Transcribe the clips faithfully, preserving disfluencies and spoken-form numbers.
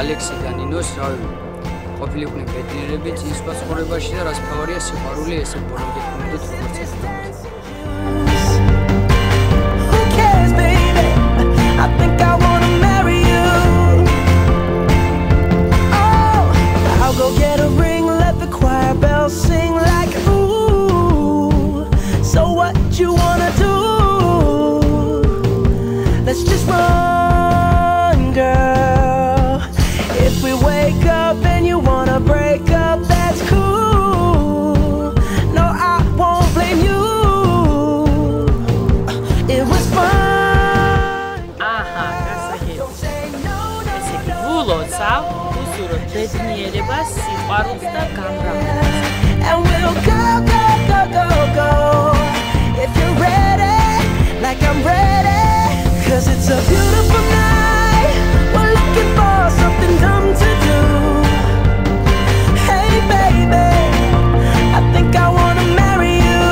ალექსი და ნინოს რავი ყოფილიყვნენ ბედნიერები წინსვლა ცხოვრებაში და რაც მთავარია სიყვარული ესე ბოლომდე გქონდეთ როგორც ეს. I think I wanna marry you. Oh, I'll go get a ring, let the choir bells sing like ooh. So what you wanna do? Let's just run, girl. If we wake up and you wanna break up, that's cool. No, I won't blame you. It was fun. And we'll go, go, go, go, go. If you're ready, like I'm ready. Cause it's a beautiful night. We're looking for something dumb to do. Hey baby, I think I wanna marry you.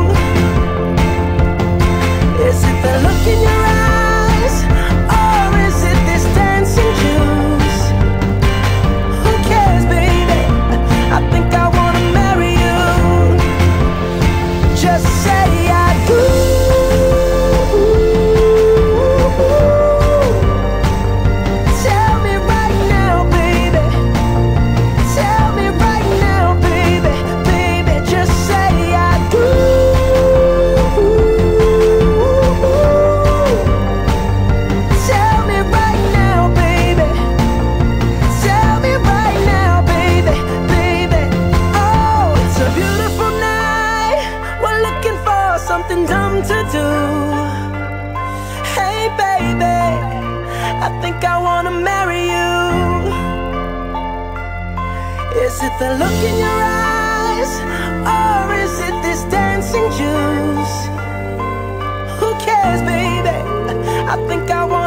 Is it the look in your eyes? Or is it this dancing juice? Who cares, baby? I think I wanna marry you. Just say I do. Tell me right now, baby. Tell me right now, baby. Baby, just say I do. Tell me right now, baby. Tell me right now, baby, baby. Oh, it's a beautiful night. We're looking for something dumb to do. Hey, baby, I think I wanna marry you. Is it the look in your eyes? Or is it this dancing juice? Who cares, baby? I think I wanna